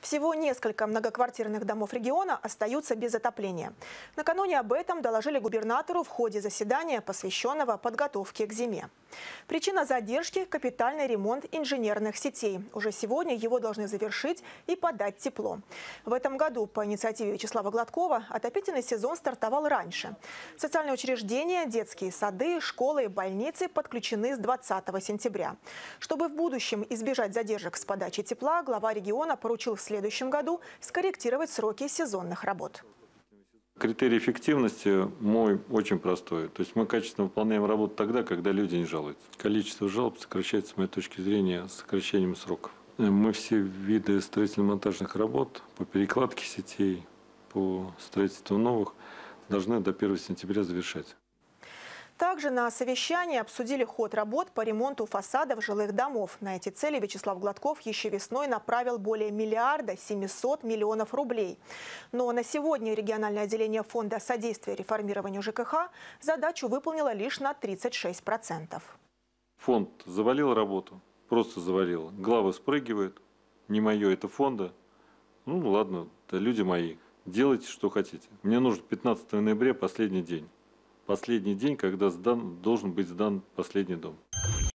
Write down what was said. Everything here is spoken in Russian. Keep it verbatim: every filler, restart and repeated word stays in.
Всего несколько многоквартирных домов региона остаются без отопления. Накануне об этом доложили губернатору в ходе заседания, посвященного подготовке к зиме. Причина задержки – капитальный ремонт инженерных сетей. Уже сегодня его должны завершить и подать тепло. В этом году по инициативе Вячеслава Гладкова отопительный сезон стартовал раньше. Социальные учреждения, детские сады, школы и больницы подключены с двадцатого сентября. Чтобы в будущем избежать задержек с подачей тепла, глава региона поручил в следующем году скорректировать сроки сезонных работ. Критерий эффективности мой очень простой. То есть мы качественно выполняем работу тогда, когда люди не жалуются. Количество жалоб сокращается, с моей точки зрения, с сокращением сроков. Мы все виды строительно-монтажных работ по перекладке сетей, по строительству новых должны до первого сентября завершать. Также на совещании обсудили ход работ по ремонту фасадов жилых домов. На эти цели Вячеслав Гладков еще весной направил более миллиарда семисот миллионов рублей. Но на сегодня региональное отделение фонда содействия реформированию ЖКХ задачу выполнило лишь на тридцать шесть процентов. Фонд завалил работу, просто завалил. Главы спрыгивают. Не мое, это фонда. Ну ладно, это люди мои. Делайте, что хотите. Мне нужен пятнадцатого ноября последний день. Последний день, когда сдан, должен быть сдан последний дом.